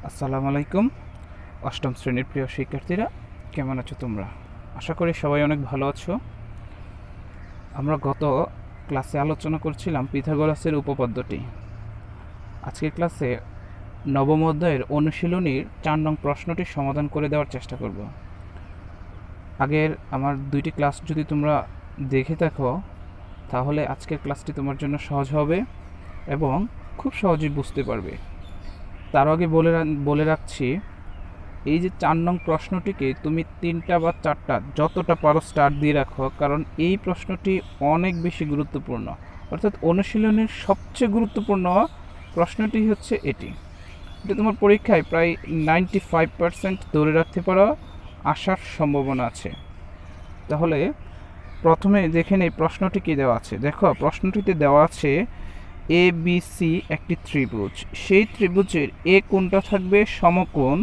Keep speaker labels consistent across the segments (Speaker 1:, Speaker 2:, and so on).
Speaker 1: আসসালামু আলাইকুম। অষ্টম শ্রেণীর প্রিয় শিক্ষার্থীরা, কেমন আছো তোমরা? আশা করি সবাই অনেক ভালো আছো। আমরা গত ক্লাসে আলোচনা করছিলাম পিথাগোরাসের উপপাদ্যটি। আজকের ক্লাসে নবম অধ্যায়ের অনুশীলনীর 4 নং প্রশ্নটির সমাধান করে দেওয়ার চেষ্টা করব। আগের আমার 2টি ক্লাস যদি তোমরা দেখে থাকো তাহলে আজকের ক্লাসটি তোমার জন্য সহজ হবে এবং খুব সহজেই বুঝতে পারবে। তার আগে বলে রাখছি, এই যে 4 নং প্রশ্নটিকে তুমি 3টা বা 4টা যতটা পারো স্টার দিয়ে রাখো, কারণ এই প্রশ্নটি অনেক বেশি গুরুত্বপূর্ণ। অর্থাৎ অনুশীলনের সবচেয়ে গুরুত্বপূর্ণ প্রশ্নটি হচ্ছে এটি। এটা তোমার পরীক্ষায় প্রায় 95% ধরে রাখতে পারো, আসার সম্ভাবনা আছে। তাহলে প্রথমে দেখে নেই প্রশ্নটি কী দেওয়া আছে। দেখো, প্রশ্নটিতে দেওয়া আছে এ বি সি একটি ত্রিভুজ। সেই ত্রিভুজের এ কোণটা থাকবে সমকোণ।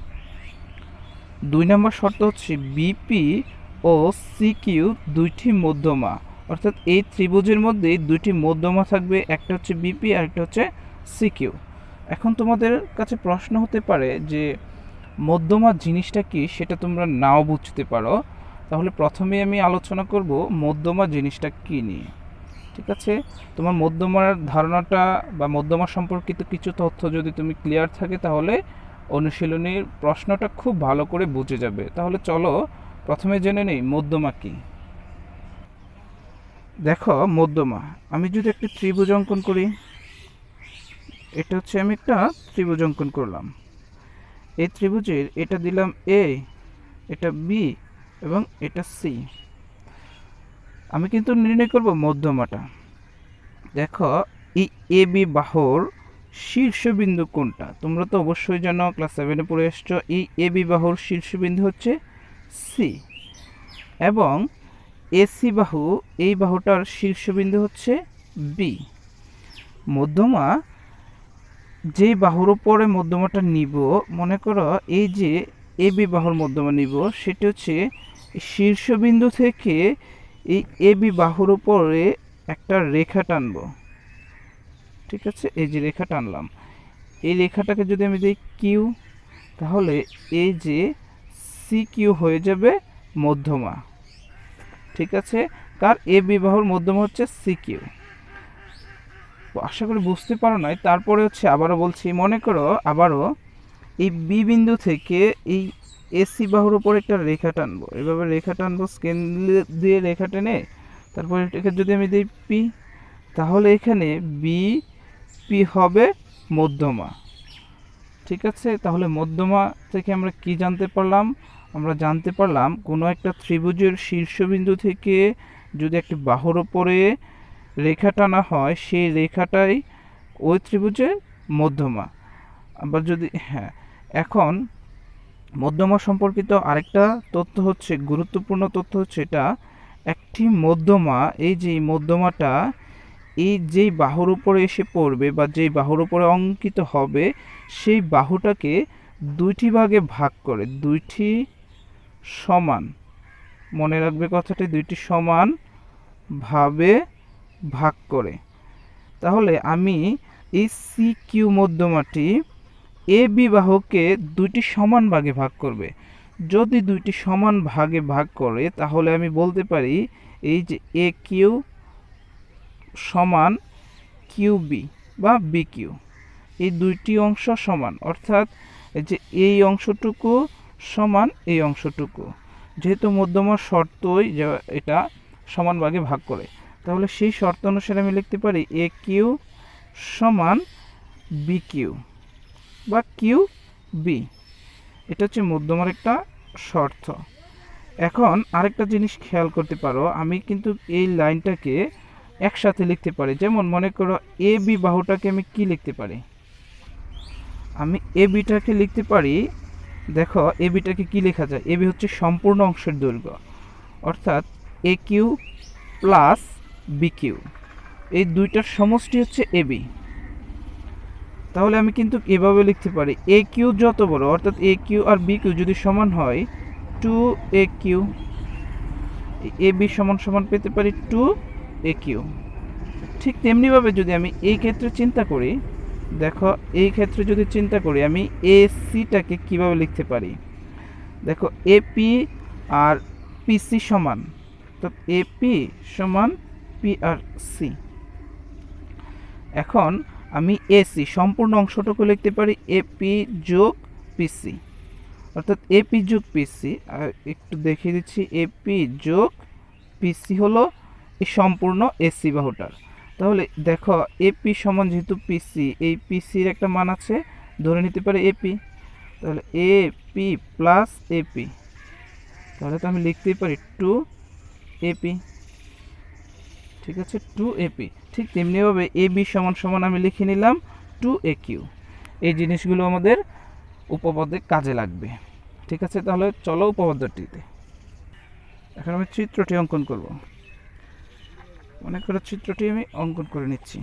Speaker 1: 2 নম্বর শর্ত হচ্ছে বিপি ও সিকিউ দুইটি মধ্যমা। অর্থাৎ এই ত্রিভুজের মধ্যে দুইটি মধ্যমা থাকবে, একটা হচ্ছে বিপি আর একটা হচ্ছে সিকিউ। এখন তোমাদের কাছে প্রশ্ন হতে পারে যে মধ্যমা জিনিসটা কি, সেটা তোমরা নাও বুঝতে পারো। তাহলে প্রথমে আমি আলোচনা করব মধ্যমা জিনিসটা কি নিয়ে। ঠিক আছে, তোমার মধ্যমার ধারণাটা বা মধ্যমা সম্পর্কিত কিছু তথ্য যদি তুমি ক্লিয়ার থাকে তাহলে অনুশীলনীর প্রশ্নটা খুব ভালো করে বুঝে যাবে। তাহলে চলো প্রথমে জেনে নেই মধ্যমা কি। দেখো, মধ্যমা, আমি যদি একটি ত্রিভুজ অঙ্কন করি, এটা হচ্ছে আমি একটা ত্রিভুজ অঙ্কন করলাম। এই ত্রিভুজের এটা দিলাম এ, এটা বি এবং এটা সি। আমি কিন্তু নির্ণয় করব মধ্যমাটা। দেখো, এই এ বি বাহুর শীর্ষবিন্দু কোনটা? তোমরা তো অবশ্যই জানো, ক্লাস 7-এ পড়ে এসছো। এই এ বি বাহুর শীর্ষবিন্দু হচ্ছে সি এবং এসি বাহু, এই বাহুটার শীর্ষবিন্দু হচ্ছে বি। মধ্যমা, যেই বাহুর উপরে মধ্যমাটা নিব, মনে করো এই যে এ বি বাহুর মধ্যমা নিব, সেটা হচ্ছে শীর্ষবিন্দু থেকে এই এ বি বাহুর উপরে একটা রেখা টানবো। ঠিক আছে, এই যে রেখা টানলাম, এই রেখাটাকে যদি আমি দিই কিউ, তাহলে এই যে সি কিউ হয়ে যাবে মধ্যমা। ঠিক আছে, কার? এ বি বাহুর মধ্যমা হচ্ছে সি কিউ। আশা করি বুঝতে পারো নাই। তারপরে হচ্ছে আবারও বলছি, মনে করো আবারও এই বি বিন্দু থেকে এই এসি বাহুর উপর একটা রেখা টানবো। এভাবে রেখা টানবো, স্কেল দিয়ে রেখা টেনে, তারপরে এটাকে যদি আমি দিই পি, তাহলে এখানে বি পি হবে মধ্যমা। ঠিক আছে, তাহলে মধ্যমা থেকে আমরা কি জানতে পারলাম? আমরা জানতে পারলাম কোনো একটা ত্রিভুজের শীর্ষবিন্দু থেকে যদি একটি বাহুর উপরে রেখা টানা হয়, সেই রেখাটাই ওই ত্রিভুজের মধ্যমা। আবার যদি এখন মধ্যমা সম্পর্কিত আরেকটা তথ্য হচ্ছে, গুরুত্বপূর্ণ তথ্য হচ্ছে এটা, একটি মধ্যমা, এই যে মধ্যমাটা এই যেই বাহুর উপরে এসে পড়বে বা যেই বাহুর উপরে অঙ্কিত হবে, সেই বাহুটাকে দুইটি ভাগে ভাগ করে, দুইটি সমান, মনে রাখবে কথাটি, দুইটি সমান ভাবে ভাগ করে। তাহলে আমি এই সি কিউ মধ্যমাটি এ বি বাহুকে দুইটি সমান ভাগে ভাগ করবে। যদি দুইটি সমান ভাগে ভাগ করে, তাহলে আমি বলতে পারি এই যে এ কিউ সমান কিউ বি বা বি কিউ, এই দুইটি অংশ সমান। অর্থাৎ যে এই অংশটুকু সমান এই অংশটুকু, যেহেতু মধ্যমার শর্তই যে এটা সমান ভাগে ভাগ করে, তাহলে সেই শর্ত অনুসারে আমি লিখতে পারি এ কিউ সমান বি কিউ বা কিউ বি। এটা হচ্ছে মধ্যমার একটা শর্ত। এখন আরেকটা জিনিস খেয়াল করতে পারো, আমি কিন্তু এই লাইনটাকে একসাথে লিখতে পারি। যেমন মনে করো এ বি বাহুটাকে আমি কি লিখতে পারি? আমি এ বিটাকে লিখতে পারি, দেখো এ বিটাকে কি লেখা যায়? এ বি হচ্ছে সম্পূর্ণ অংশের দৈর্ঘ্য, অর্থাৎ A Q plus B Q, এই দুইটার সমষ্টি হচ্ছে এ বি। তাহলে আমি কিন্তু এভাবে লিখতে পারি, এ কিউ যত বড়, অর্থাৎ এ কিউ আর বি কিউ যদি সমান হয় 2AQ, এ বি সমান সমান পেতে পারি 2AQ। ঠিক তেমনিভাবে যদি আমি এই ক্ষেত্রে চিন্তা করি, দেখো এই ক্ষেত্রে যদি চিন্তা করি আমি এ সিটাকে কীভাবে লিখতে পারি, দেখো এপি আর পিসি সমান, তো এপি সমান পি আর সি। এখন আমি এসি সম্পূর্ণ অংশটুকু লিখতে পারি এপি যোগ পিসি, অর্থাৎ এপি যোগ পিসি। একটু দেখিয়ে দিচ্ছি, এপি যোগ পিসি হলো এই সম্পূর্ণ এসি বাহুটার। তাহলে দেখো এপি সমান যেহেতু পিসি, এই পিসির একটা মান আছে, ধরে নিতে পারি এপি, তাহলে এপি প্লাস এপি, তাহলে তো আমি লিখতেই পারি 2 এপি। ঠিক আছে, 2 এপি। ঠিক তেমনিভাবে এ বি সমান সমান আমি লিখে নিলাম 2 এ কিউ। এই জিনিসগুলো আমাদের উপপাদ্যে কাজে লাগবে। ঠিক আছে, তাহলে চলো উপপাদ্যটিতে। এখন আমি চিত্রটি অঙ্কন করব। মনে করো চিত্রটি আমি অঙ্কন করে নিচ্ছি।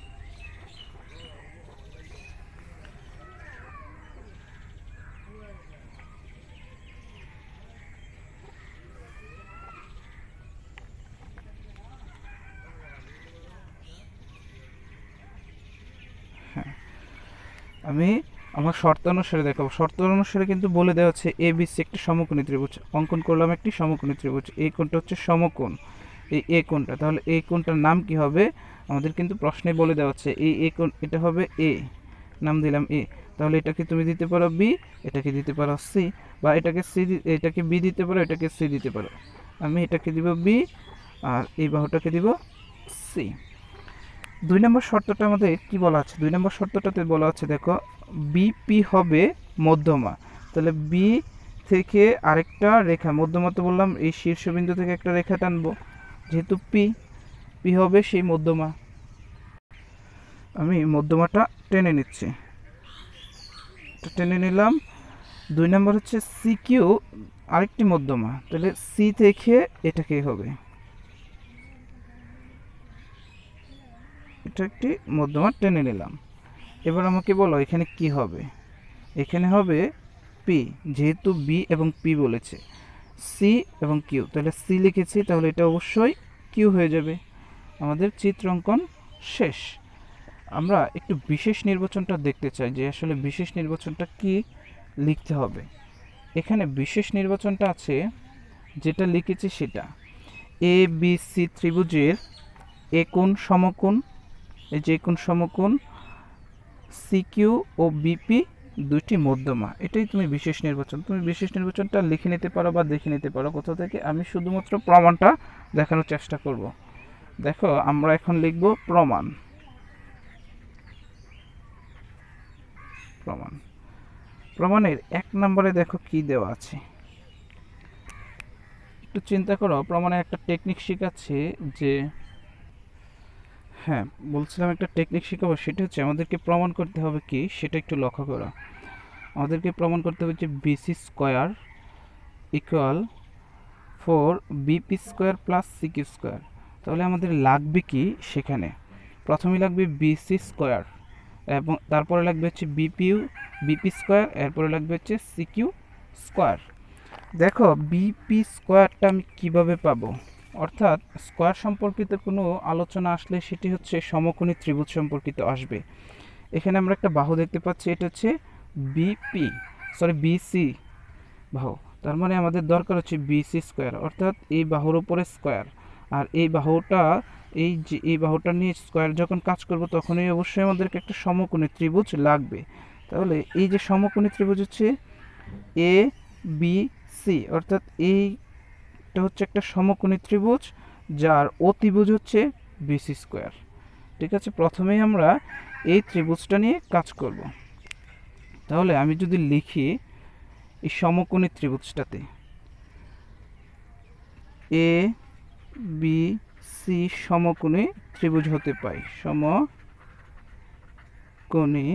Speaker 1: হ্যাঁ, আমি আমার শর্ত অনুসারে দেখাবো। শর্ত অনুসারে কিন্তু বলে দেওয়া হচ্ছে এ বি সি একটি সমকোণী ত্রিভুজ। অঙ্কন করলাম একটি সমকোণী ত্রিভুজ, এই কোণটা হচ্ছে সমকোণ, এই এ কোণটা, তাহলে এই কোণটার নাম কি হবে আমাদের কিন্তু প্রশ্নে বলে দেওয়া হচ্ছে। এই এ কোণ, এটা হবে এ, নাম দিলাম এ। তাহলে এটাকে তুমি দিতে পারো বি, এটাকে দিতে পারো সি, বা এটাকে সি, এটাকে বি দিতে পারো, এটাকে সি দিতে পারো। আমি এটাকে দিব বি আর এই বাহুটাকে দিব সি। 2 নম্বর শর্তটা আমাদের কি বলা আছে? 2 নম্বর শর্তটাতে বলা আছে, দেখো বিপি হবে মধ্যমা। তাহলে বি থেকে আরেকটা রেখা, মধ্যমা তো বললাম এই শীর্ষবিন্দু থেকে একটা রেখা টানবো, যেহেতু পি, পি হবে সেই মধ্যমা। আমি মধ্যমাটা টেনে নিচ্ছি, টেনে নিলাম। 2 নম্বর হচ্ছে সি কিউ, আরেকটি মধ্যমা, তাহলে সি থেকে এটাকে হবে, এটা একটি মধ্যমা টেনে নিলাম। এবার আমাকে বলো এখানে কি হবে? এখানে হবে পি, যেহেতু বি এবং পি বলেছে, সি এবং কিউ, তাহলে সি লিখেছি, তাহলে এটা অবশ্যই কিউ হয়ে যাবে। আমাদের চিত্র অঙ্কন শেষ। আমরা একটু বিশেষ নির্বাচনটা দেখতে চাই যে আসলে বিশেষ নির্বাচনটা কি লিখতে হবে। এখানে বিশেষ নির্বাচনটা আছে, যেটা লিখেছি সেটা এ বি সি ত্রিভুজের এ কোণ সমকোণ, এই যে কোণ সমকোণ, সি কিউ ও বিপি দুইটি মধ্যমা, এটাই তুমি বিশেষ নির্বাচন। তুমি বিশেষ নির্বাচনটা লিখে নিতে পারো বা দেখে নিতে পারো কোথা থেকে। আমি শুধুমাত্র প্রমাণটা দেখানোর চেষ্টা করব। দেখো আমরা এখন লিখব প্রমাণ। প্রমাণ, প্রমাণের 1 নম্বরে দেখো কি দেওয়া আছে, একটু চিন্তা করো। প্রমাণের একটা টেকনিক শেখাচ্ছে, যে হ্যাঁ বলছিলাম একটা টেকনিক শেখাবো, সেটা হচ্ছে আমাদেরকে প্রমাণ করতে হবে কি সেটা একটু লক্ষ্য করো। আমাদেরকে প্রমাণ করতে হবে যে BC square equal 4 BP square plus CQ square. তাহলে আমাদের লাগবে কি সেখানে, প্রথমেই লাগবে বিসি স্কোয়ার, এবং তারপরে লাগবে হচ্ছে বিপি স্কোয়ার, এরপরে লাগবে হচ্ছে সিকিউ স্কোয়ার। দেখো বিপি স্কোয়ারটা আমি কিভাবে পাবো, অর্থাৎ স্কোয়ার সম্পর্কিত কোনো আলোচনা আসলে সেটি হচ্ছে সমকোণী ত্রিভুজ সম্পর্কিত আসবে। এখানে আমরা একটা বাহু দেখতে পাচ্ছি, এটা হচ্ছে বিসি বাহু, তার মানে আমাদের দরকার হচ্ছে বিসি স্কোয়ার, অর্থাৎ এই বাহুর উপরে স্কোয়ার। আর এই বাহুটা, এই বাহুটা নিয়ে স্কোয়ার যখন কাজ করব তখনই অবশ্যই আমাদেরকে একটা সমকোণী ত্রিভুজ লাগবে। তাহলে এই যে সমকোণী ত্রিভুজ হচ্ছে এ বি সি, অর্থাৎ এইটা হচ্ছে একটা সমকোণী ত্রিভুজ যার অতিভুজ হচ্ছে বিসি স্কোয়ার। ঠিক আছে, প্রথমেই আমরা এই ত্রিভুজটা নিয়ে কাজ করব। তাহলে আমি যদি লিখি এই সমকোণী ত্রিভুজটাতে এ বি সি সমকোণী ত্রিভুজ হতে পাই, সমকোণী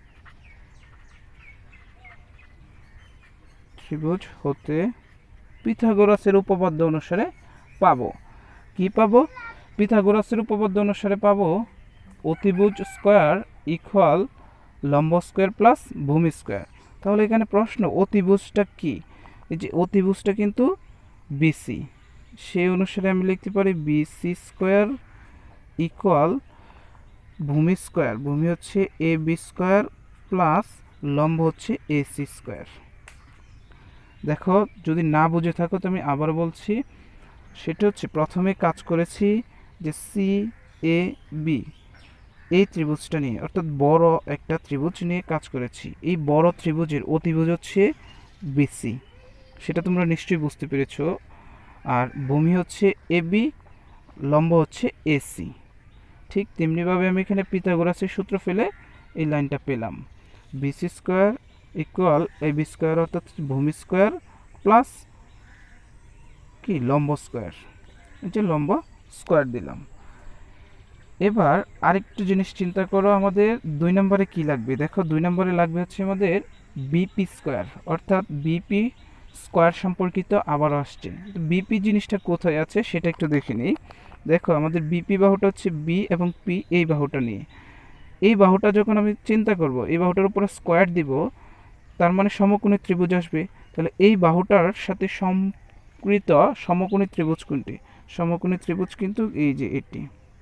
Speaker 1: ত্রিভুজ হতে পিথাগোরাসের উপপাদ্য অনুসারে পাবো। কি পাবো? পিথাগোরাসের উপপাদ্য অনুসারে পাবো অতিভুজ স্কোয়ার ইকুয়াল লম্ব স্কোয়ার প্লাস ভূমি স্কোয়ার। তাহলে এখানে প্রশ্ন অতিভুজটা কি? এই যে অতিভুজটা কিন্তু বিসি, সেই অনুসারে আমি লিখতে পারি বিসি স্কোয়ার ইকুয়াল ভূমি স্কোয়ার, ভূমি হচ্ছে এ বি স্কোয়ার প্লাস লম্ব হচ্ছে এ সি স্কোয়ার। দেখো যদি না বুঝে থাকো তো আমি আবার বলছি, সেটা হচ্ছে প্রথমে কাজ করেছি যে সি এ বি এই ত্রিভুজটা নিয়ে, অর্থাৎ বড় একটা ত্রিভুজ নিয়ে কাজ করেছি। এই বড় ত্রিভুজের অতিভুজ হচ্ছে বিসি, সেটা তোমরা নিশ্চয়ই বুঝতে পেরেছো। আর ভূমি হচ্ছে এ বি, লম্ব হচ্ছে এসি। ঠিক তেমনিভাবে আমি এখানে পিথাগোরাসের সূত্র ফেলে এই লাইনটা পেলাম, BC square equal A B square, অর্থাৎ ভূমি স্কোয়ার প্লাস কি লম্ব স্কোয়ার, যে লম্ব স্কোয়ার দিলাম। এবার আরেকটু জিনিস চিন্তা করো, আমাদের 2 নম্বরে কি লাগবে? দেখো 2 নম্বরে লাগবে হচ্ছে আমাদের বিপি স্কোয়ার, অর্থাৎ বিপি স্কোয়ার সম্পর্কিত আবার আসছে। বিপি জিনিসটা কোথায় আছে সেটা একটু দেখে নিই। দেখো আমাদের বিপি বাহুটা হচ্ছে বি এবং পি, এই বাহুটা নিয়ে। এই বাহুটা যখন আমি চিন্তা করব, এই বাহুটার উপরে স্কোয়ার দিব, তার মানে সমকোণী ত্রিভুজ আসবে। তাহলে এই বাহুটার সাথে সম্পৃক্ত সমকোণী ত্রিভুজ কোনটি? সমকোণী ত্রিভুজ কিন্তু এই যে এটি।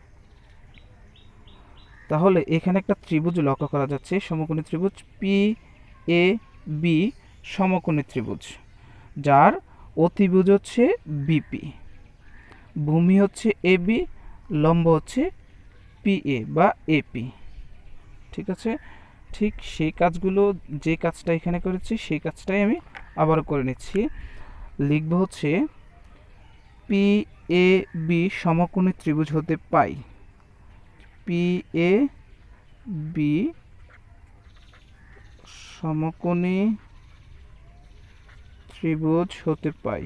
Speaker 1: তাহলে এখানে একটা ত্রিভুজ লক্ষ্য করা যাচ্ছে, সমকোণী ত্রিভুজ পি এ বি, সমকোণী ত্রিভুজ, যার অতিভুজ হচ্ছে বিপি, ভূমি হচ্ছে এ বি, লম্ব হচ্ছে পি এ বা এপি। ঠিক আছে, ঠিক সেই কাজগুলো, যে কাজটা এখানে করেছি সেই কাজটাই আমি আবারও করে নিচ্ছি। লিখব হচ্ছে পি এ বি সমকোণী ত্রিভুজ হতে পাই, পি এ বি সমকোণী ত্রিভুজ হতে পাই,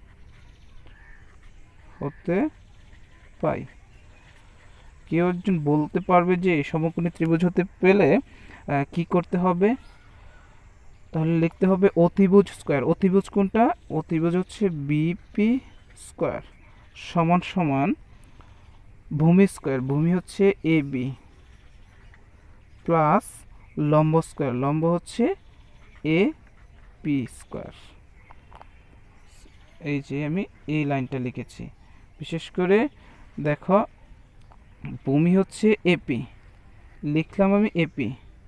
Speaker 1: কেউ একজন বলতে পারবে যে সমকোণী ত্রিভুজ হতে পেলে কি করতে হবে? তাহলে লিখতে হবে অতিভুজ স্কোয়ার। অতিভুজ কোনটা? অতিভুজ হচ্ছে বিপি স্কোয়ার সমান সমান ভূমি স্কোয়ার, ভূমি হচ্ছে এ বি প্লাস লম্ব স্কোয়ার, লম্ব হচ্ছে এ পি স্কোয়ার। এই যে আমি এই লাইনটা লিখেছি। বিশেষ করে দেখো ভূমি হচ্ছে এপি, লিখলাম আমি এপি,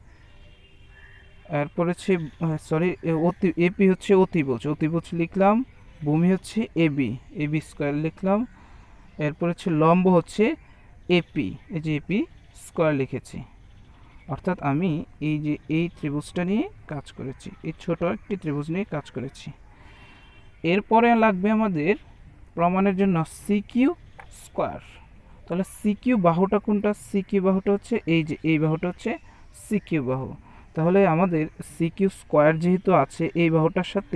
Speaker 1: এরপর হচ্ছে সরি এপি হচ্ছে অতিভুজ, অতিভুজ লিখলাম। ভূমি হচ্ছে এবি, এবি স্কোয়ার লিখলাম। এরপর হচ্ছে লম্ব হচ্ছে এপি, এই যে এপি স্কোয়ার লিখেছি। অর্থাৎ আমি এই যে এই ত্রিভুজটা নিয়ে কাজ করেছি, এই ছোট একটি ত্রিভুজ নিয়ে কাজ করেছি। এরপরে লাগবে আমাদের প্রমাণের জন্য সিকিউ স্কোয়ার। তাহলে সিকিউ বাহুটা কোনটা? সিকিউ বাহুটা হচ্ছে এই যে এই বাহুটা হচ্ছে সিকিউ বাহু। তাহলে আমাদের সিকিউ স্কোয়ার যেহেতু আছে, এই বাহুটার সাথে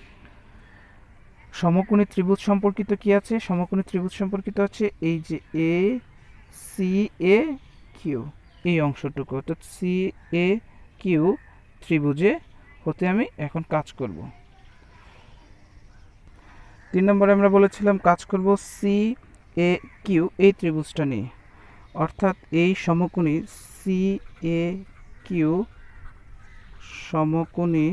Speaker 1: সমকোণী ত্রিভুজ সম্পর্কিত কি আছে? সমকোণী ত্রিভুজ সম্পর্কিত আছে এই যে এ সি এ কিউ, এই অংশটুকু, অর্থাৎ সি এ কিউ ত্রিভুজে হতে আমি এখন কাজ করব। 3 নম্বরে আমরা বলেছিলাম কাজ করব সি এ কিউ এই ত্রিভুজটা নিয়ে, অর্থাৎ এই সমকোণী সি এ কিউ সমকোণী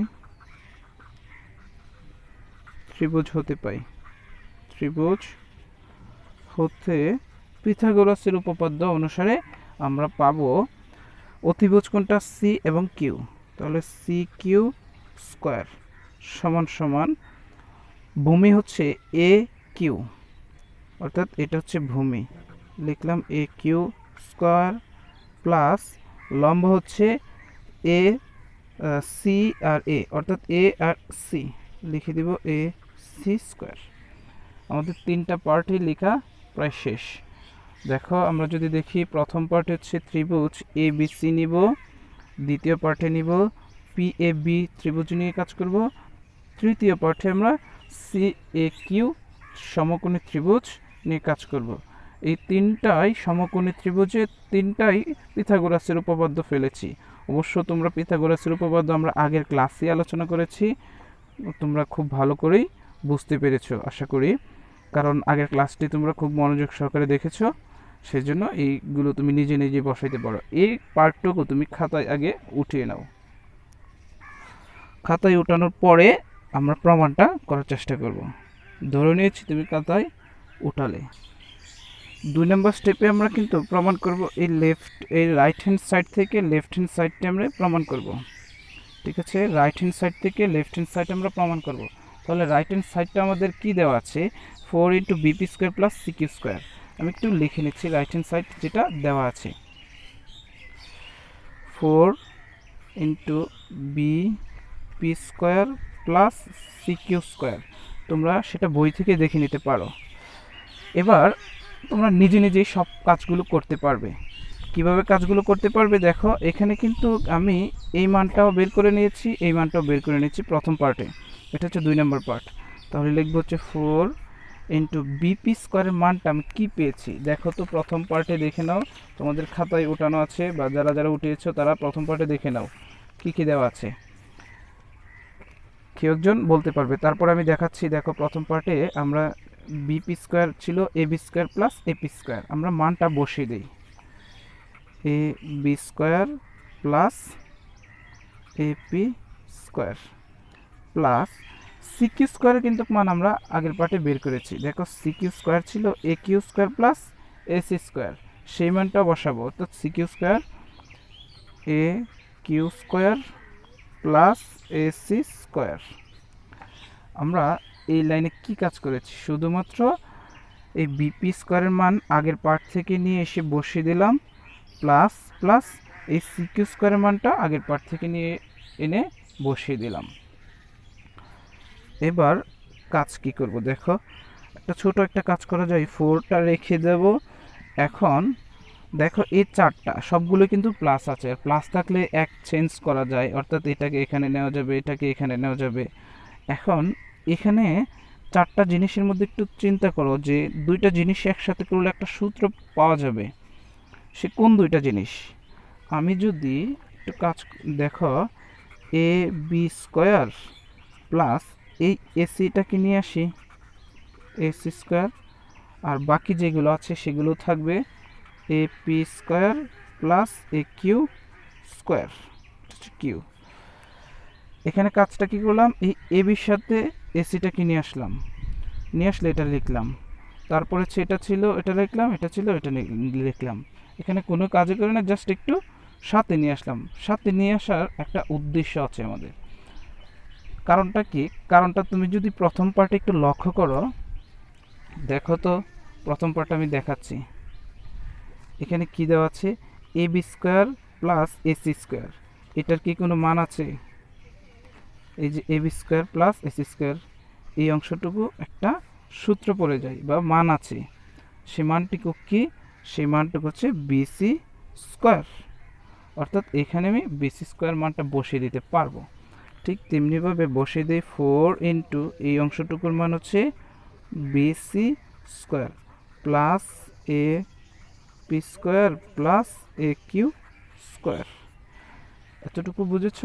Speaker 1: ত্রিভুজ হতে পাই, ত্রিভুজ হতে পিথাগোরাসের উপপাদ্য অনুসারে আমরা পাবো অতিভুজ কোনটা? সি এবং কিউ। তাহলে সি কিউ স্কোয়ার সমান সমান ভূমি হচ্ছে এ কিউ, অর্থাৎ এটা হচ্ছে ভূমি, লিখলাম এ কিউ স্কোয়ার প্লাস লম্ব হচ্ছে এ সি আর এ, অর্থাৎ এ আর সি, লিখে দিব এ সি স্কোয়ার। আমাদের 3টা পার্টই লেখা প্রায় শেষ। দেখো আমরা যদি দেখি, প্রথম পার্টে হচ্ছে ত্রিভুজ এ বি সি নিব, দ্বিতীয় পার্টে নিব পি এ বি ত্রিভুজ নিয়ে কাজ করব, তৃতীয় পার্টে আমরা সি এ কিউ সমকোণী ত্রিভুজ নিয়ে কাজ করব। এই 3টাই সমকোণী ত্রিভুজে 3টাই পিথাগোরাসের উপপাদ্য ফেলেছি। অবশ্য তোমরা পিথাগোরাসের উপপাদ্য আমরা আগের ক্লাসে আলোচনা করেছি, তোমরা খুব ভালো করেই বুঝতে পেরেছো আশা করি, কারণ আগের ক্লাসটি তোমরা খুব মনোযোগ সহকারে দেখেছো, সেজন্য এইগুলো তুমি নিজে নিজে বসাইতে পারো। এই পার্টটুকু তুমি খাতায় আগে উঠিয়ে নাও, খাতায় উঠানোর পরে আমরা প্রমাণটা করার চেষ্টা করব। ধরে নিয়েছি তুমি খাতায় উঠালে। 2 নম্বর স্টেপে আমরা কিন্তু প্রমাণ করব এই রাইট হ্যান্ড সাইড থেকে লেফট হ্যান্ড সাইডটা আমরা প্রমাণ করব। ঠিক আছে, রাইট হ্যান্ড সাইড থেকে লেফট হ্যান্ড সাইড আমরা প্রমাণ করব। তাহলে রাইট হ্যান্ড সাইডটা আমাদের কি দেওয়া আছে, 4 into BP square plus CQ square. আমি একটু লিখে নিচ্ছি রাইট হ্যান্ড সাইড যেটা দেওয়া আছে, 4 into BP square plus CQ square. তোমরা সেটা বই থেকে দেখে নিতে পারো। এবার তোমরা নিজে নিজেই সব কাজগুলো করতে পারবে। কিভাবে কাজগুলো করতে পারবে দেখো, এখানে কিন্তু আমি এই মানটাও বের করে নিয়েছি, এই মানটাও বের করে নিয়েছি প্রথম পার্টে। এটা হচ্ছে 2 নম্বর পার্ট। তাহলে লিখবো হচ্ছে 4 ইন্টু বিপি স্কোয়ারের মানটা আমি কী পেয়েছি দেখো তো, প্রথম পার্টে দেখে নাও, তোমাদের খাতায় ওঠানো আছে বা যারা যারা উঠিয়েছো তারা প্রথম পার্টে দেখে নাও কী কী দেওয়া আছে, কেউ একজন বলতে পারবে। তারপর আমি দেখাচ্ছি, দেখো প্রথম পার্টে আমরা বিপি স্কোয়ার ছিল AB square plus AP square, আমরা মানটা বসিয়ে দিই, A B square plus AP square plus CQ স্কোয়ারের কিন্তু মান আমরা আগের পার্টে বের করেছি। দেখো সিকিউ স্কোয়ার ছিল A Q square plus AC square, সেই মানটা বসাবো। তো CQ square A Q square plus AC square. আমরা এই লাইনে কি কাজ করেছি, শুধুমাত্র এই বিপি স্কোয়ারের মান আগের পার্ট থেকে নিয়ে এসে বসিয়ে দিলাম, প্লাস প্লাস এই সিকিউ স্কোয়ারের মানটা আগের পার্ট থেকে নিয়ে এনে বসিয়ে দিলাম। এবার কাজ কি করব দেখো, একটা ছোট একটা কাজ করা যায়, 4টা রেখে দেব। এখন দেখো এই চারটা সবগুলো কিন্তু প্লাস আছে, আর প্লাস থাকলে এক চেঞ্জ করা যায়, অর্থাৎ এটাকে এখানে নেওয়া যাবে, এটাকে এখানে নেওয়া যাবে। এখন এখানে চারটা জিনিসের মধ্যে একটু চিন্তা করো যে দুইটা জিনিস একসাথে করলে একটা সূত্র পাওয়া যাবে, সে কোন দুইটা জিনিস। আমি যদি একটু কাজ দেখো, এ বি স্কোয়ার প্লাস এই এসিটাকে নিয়ে আসি, এসি স্কোয়ার, আর বাকি যেগুলো আছে সেগুলো থাকবে A P square plus A Q square Q. এখানে কাজটা কি করলাম, এই এ বির সাথে এসিটাকে নিয়ে আসলাম, নিয়ে আসলে এটা লিখলাম, তারপরে এটা ছিল এটা লিখলাম, এটা ছিল এটা লিখলাম। এখানে কোনো কাজই করে না, জাস্ট একটু সাথে নিয়ে আসলাম। সাথে নিয়ে আসার একটা উদ্দেশ্য আছে আমাদের। কারণটা কি, কারণটা তুমি যদি প্রথম পার্টে একটু লক্ষ্য করো, দেখো তো প্রথম পার্টটা আমি দেখাচ্ছি। এখানে কি দেওয়া আছে, A B square plus AC square, এটার কি কোনো মান আছে? এই যে A B square plus AC square, এই অংশটুকু একটা সূত্র পড়ে যায় বা মান আছে, সেই মানটুকু কি, সেই মানটুকু হচ্ছে বিসি স্কোয়ার। অর্থাৎ এখানে আমি বিসি স্কোয়ার মানটা বসিয়ে দিতে পারবো। ঠিক তেমনিভাবে বসিয়ে দিই 4 ইন্টু এই অংশটুকুর মান হচ্ছে BC square plus A P square plus A Q square. এতটুকু বুঝেছ?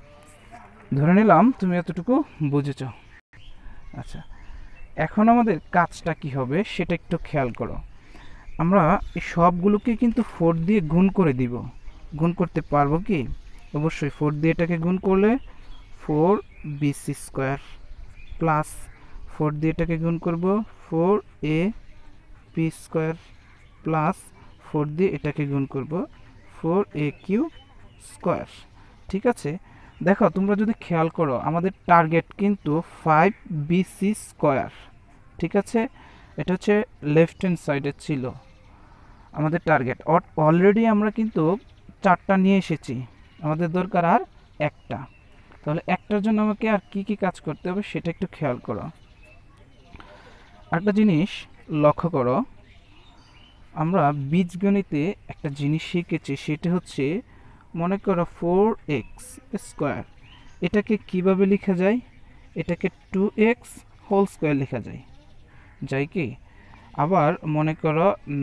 Speaker 1: ধরে নিলাম তুমি এতটুকু বুঝেছ। আচ্ছা, এখন আমাদের কাজটা কি হবে সেটা একটু খেয়াল করো। আমরা এই সবগুলোকে কিন্তু 4 দিয়ে গুণ করে দিব। গুণ করতে পারবো কি? অবশ্যই 4 দিয়ে এটাকে গুণ করলে 4 বিসি স্কোয়ার প্লাস 4 দিয়ে এটাকে গুণ করব 4 এ পি স্কোয়ার প্লাস 4 দিয়ে এটাকে গুণ করব 4 এ কিউ স্কোয়ার। ঠিক আছে, দেখো তোমরা যদি খেয়াল করো আমাদের টার্গেট কিন্তু 5 বিসি স্কোয়ার। ঠিক আছে, এটা হচ্ছে লেফট হ্যান্ড সাইডে ছিল আমাদের টার্গেট। অলরেডি আমরা কিন্তু 4টা নিয়ে এসেছি, আমাদের দরকার আর একটা। তাহলে একটার জন্য আমাকে আর কি কি কাজ করতে হবে সেটা একটু খেয়াল করো। একটা জিনিস লক্ষ্য করো, আমরা বীজগণিতে একটা জিনিস শিখেছি, সেটা হচ্ছে মনে করো 4x স্কোয়ার, এটাকে কিভাবে লেখা যায়, এটাকে 2x হোল স্কোয়ার লেখা যায়, যায় কি? আবার মনে করো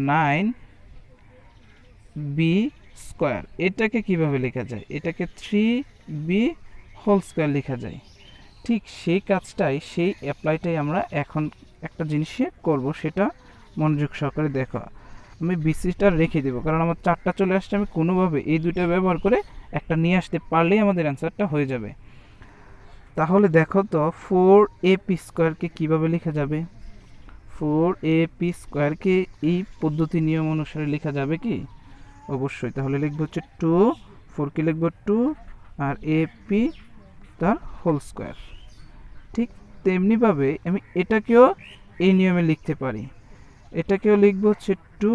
Speaker 1: 9b স্কোয়ার, এটাকে কিভাবে লেখা যায়, এটাকে 3b হোল স্কোয়ার লেখা যায়। ঠিক সেই কাজটাই, সেই অ্যাপ্লাইটাই আমরা এখন একটা জিনিসে করব, সেটা মনোযোগ সহকারে দেখো। আমি বিসিটা রেখে দেবো কারণ আমার 4টা চলে আসছে, আমি কোনোভাবে এই দুইটা ব্যবহার করে একটা নিয়ে আসতে পারলেই আমাদের অ্যান্সারটা হয়ে যাবে। তাহলে দেখো তো 4 এপি স্কোয়ারকে কীভাবে লেখা যাবে, 4ab² এই পদ্ধতি নিয়ম অনুসারে লেখা যাবে কি? অবশ্যই। তাহলে লিখব হচ্ছে 2, 4 কে লিখব 2 আর ap তার হোল স্কয়ার। ঠিক তেমনিভাবে আমি এটাকেও এই নিয়মে লিখতে পারি। এটাকেও লিখব হচ্ছে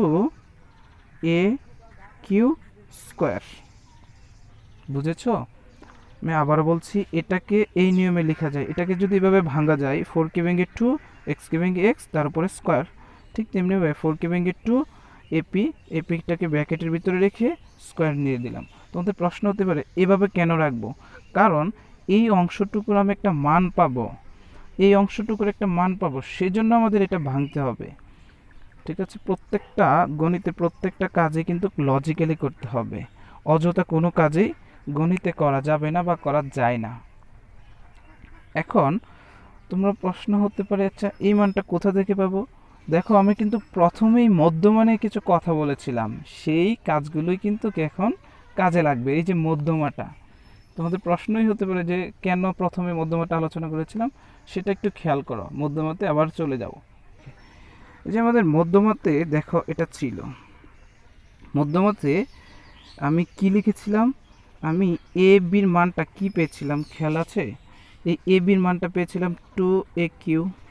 Speaker 1: 2aq²। বুঝেছো? আমি আবারও বলছি, এটাকে এই নিয়মে লেখা যায়। এটাকে যদি এভাবে ভাঙা যায়, 4কে ভেঙে 2, x-কে ভেঙে x, তার উপরে স্কয়ার। ঠিক তেমনিভাবে 4কে ভেঙে 2, এপিটাকে ব্র্যাকেটের ভিতরে রেখে স্কয়ার নিয়ে দিলাম। তোমাদের প্রশ্ন হতে পারে এভাবে কেন রাখবো? কারণ এই অংশটুকুর আমি একটা মান পাবো, এই অংশটুকুর একটা মান পাবো, সেজন্য আমাদের এটা ভাঙতে হবে। ঠিক আছে? প্রত্যেকটা গণিতে প্রত্যেকটা কাজে কিন্তু লজিক্যালি করতে হবে। অযথা কোনো কাজেই গণিতে করা যাবে না বা করা যায় না। এখন তোমরা প্রশ্ন হতে পারে, আচ্ছা এই মানটা কোথা থেকে পাবো? দেখো, আমি কিন্তু প্রথমেই মধ্যমানে কিছু কথা বলেছিলাম, সেই কাজগুলোই কিন্তু এখন কাজে লাগবে। এই যে মধ্যমাটা, তোমাদের প্রশ্নই হতে পারে যে কেন প্রথমে মধ্যমাটা আলোচনা করেছিলাম, সেটা একটু খেয়াল করো। মধ্যমাতে আবার চলে যাও। এই যে আমাদের মধ্যমাতে দেখো, এটা ছিল মধ্যমাতে আমি কি লিখেছিলাম? আমি এ বির মানটা কি পেয়েছিলাম খেয়াল আছে? এই এ বির মানটা পেয়েছিলাম 2aq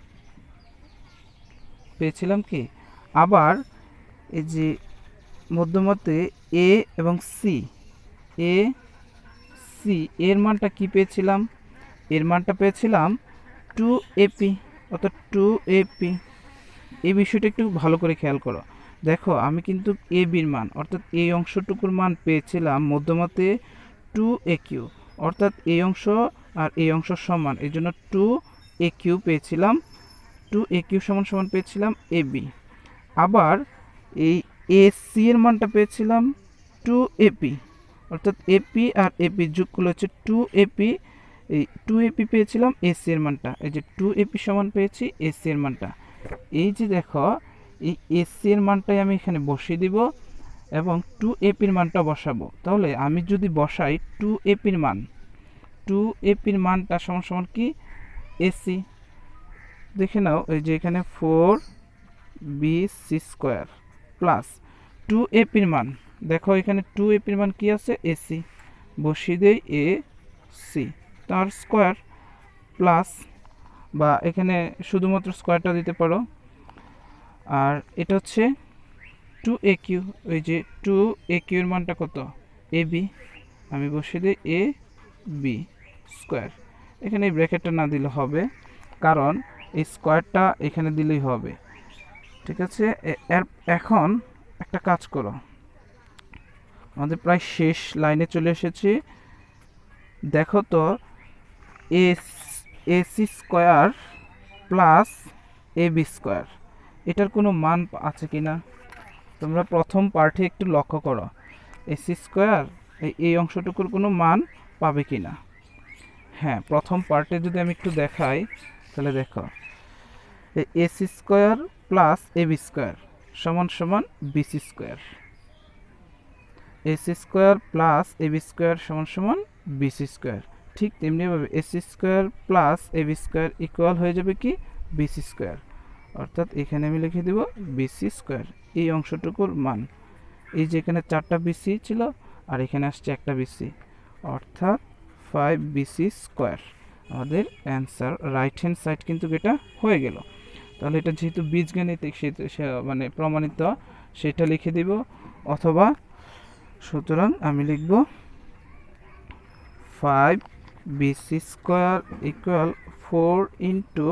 Speaker 1: পেয়েছিলাম কি? আবার এই যে মধ্যমাতে এ এবং সি, এ সি এর মানটা কি পেয়েছিলাম? এর মানটা পেয়েছিলাম 2ap, অর্থাৎ 2ap। এই বিষয়টা একটু ভালো করে খেয়াল করো। দেখো, আমি কিন্তু এ বির মান অর্থাৎ এই অংশটুকুর মান পেয়েছিলাম মধ্যমাতে 2aq, অর্থাৎ এই অংশ আর এই অংশ সমান, এই জন্য 2aq পেয়েছিলাম। 2aq সমান সমান পেয়েছিলাম ab। আবার এই ac এর মানটা পেয়েছিলাম 2ap, অর্থাৎ ap আর ap যোগ করলে হচ্ছে 2ap। এই 2ap পেয়েছিলাম ac এর মানটা, এই যে 2ap সমান পেয়েছি ac এর মানটা। এই যে দেখো, এই ac এর মানটাই আমি এখানে বসিয়ে দিব এবং 2ap এর মানটা বসাবো। তাহলে আমি যদি বসাই 2ap এর মান, 2ap এর মানটা সমান সমান কি? ac। দেখে নাও, এই যে এখানে 4bc² প্লাস 2ap এর মান, দেখো এখানে 2ap এর মান কি আছে? ac। বসিয়ে দেই ac তার স্কয়ার প্লাস, বা এখানে শুধুমাত্র স্কয়ারটা দিতে পারো। আর এটা হচ্ছে 2aq, ওই যে 2aq এর মানটা কত? ab। আমি বসিয়ে দিই ab²। এখানে এই ব্র্যাকেটটা না দিলে হবে, কারণ এই স্কয়ারটা এখানে দিলেই হবে। ঠিক আছে? এখন একটা কাজ করো, আমাদের প্রায় শেষ লাইনে চলে এসেছি। দেখো তো, ac² প্লাস ab², এটার কোনো মান আছে কিনা? তোমরা প্রথম পার্টে একটু লক্ষ্য করো, ac² এই অংশটুকুর কোনো মান পাবে কিনা। হ্যাঁ, প্রথম পার্টে যদি আমি একটু দেখাই, তাহলে দেখো ac² প্লাস ab² সমান সমান bc², ac² প্লাস ab² সমান সমান bc²। ঠিক তেমনিভাবে ac² প্লাস ab² ইকুয়াল হয়ে যাবে কি? bc², অর্থাৎ এখানে আমি লিখে দেব bc²। এই অংশটুকুর মান, এই যে এখানে 4টা বিসি ছিল আর এখানে আসছে একটা বিসি, অর্থাৎ 5bc²। আমাদের অ্যান্সার রাইট হ্যান্ড সাইড কিন্তু এটা হয়ে গেল। তাহলে এটা যেহেতু বীজগণিতিক, মানে প্রমাণিত, সেটা লিখে দিব। অথবা সুতরাং আমি লিখব 5bc² equal 4 into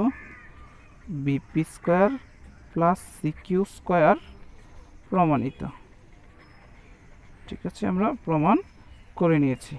Speaker 1: bp² plus cq² প্রমাণিত। ঠিক আছে, আমরা প্রমাণ করে নিয়েছি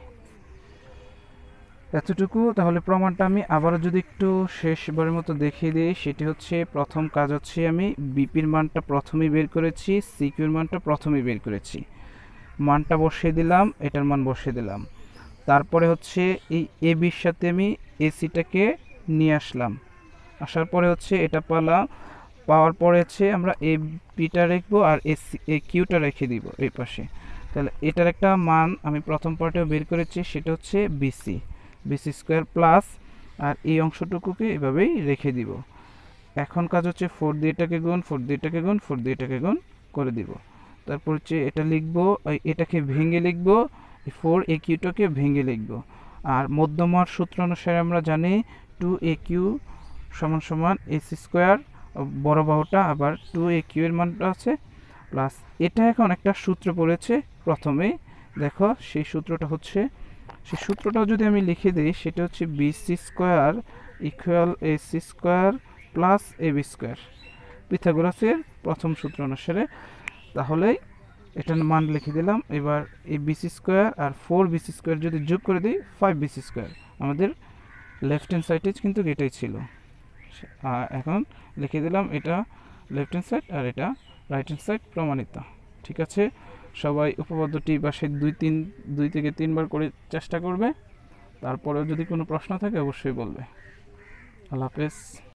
Speaker 1: এতটুকু। তাহলে প্রমাণটা আমি আবারও যদি একটু শেষবারের মতো দেখিয়ে দিই, সেটি হচ্ছে, প্রথম কাজ হচ্ছে আমি বিপির মানটা প্রথমেই বের করেছি, সিকিউর মানটা প্রথমেই বের করেছি, মানটা বসিয়ে দিলাম, এটার মান বসিয়ে দিলাম। তারপরে হচ্ছে এই এ বির সাথে আমি এসিটাকে নিয়ে আসলাম, আসার পরে হচ্ছে এটা পাওয়ার পরে হচ্ছে আমরা এ বিটা রাখবো আর এ কিউটা রেখে দিব এই পাশে। তাহলে এটার একটা মান আমি প্রথম পার্টেও বের করেছি, সেটা হচ্ছে bc² প্লাস, আর এই অংশটুকুকে এভাবেই রেখে দিব। এখন কাজ হচ্ছে 4 দিয়ে এটাকে গুণ, 4 দিয়ে এটাকে গুণ, 4 দিয়ে এটাকে গুণ করে দিব। তারপর হচ্ছে এটা লিখবো, এটাকে ভেঙে লিখবো, 4 এ কিউটাকে ভেঙে লিখবো। আর মধ্যমার সূত্র অনুসারে আমরা জানি 2 এ কিউ সমান সমান এস স্কোয়ার, বড় বাহুটা আবার 2 এ কিউ এর মানটা আছে প্লাস এটা। এখন একটা সূত্র পড়েছে প্রথমেই, দেখো সেই সূত্রটা হচ্ছে, সেই সূত্রটাও যদি আমি লিখে দিই সেটা হচ্ছে BC square equal AC square plus AB square, পিথাগোরাসের প্রথম সূত্র অনুসারে। তাহলেই এটার মান লিখে দিলাম। এবার এই বিসি স্কোয়ার আর 4 বিসি স্কোয়ার যদি যোগ করে দিই 5 বিসি স্কোয়ার, আমাদের লেফট হ্যান্ড সাইডে কিন্তু এটাই ছিল। আর এখন লিখে দিলাম এটা লেফট হ্যান্ড সাইড আর এটা রাইট হ্যান্ড সাইড প্রমাণিত। ঠিক আছে, সবাই উপপাদ্যটি বাসায় 2 থেকে 3 বার করে চেষ্টা করবে। তারপরেও যদি কোনো প্রশ্ন থাকে অবশ্যই বলবে। আল্লাহ হাফেজ।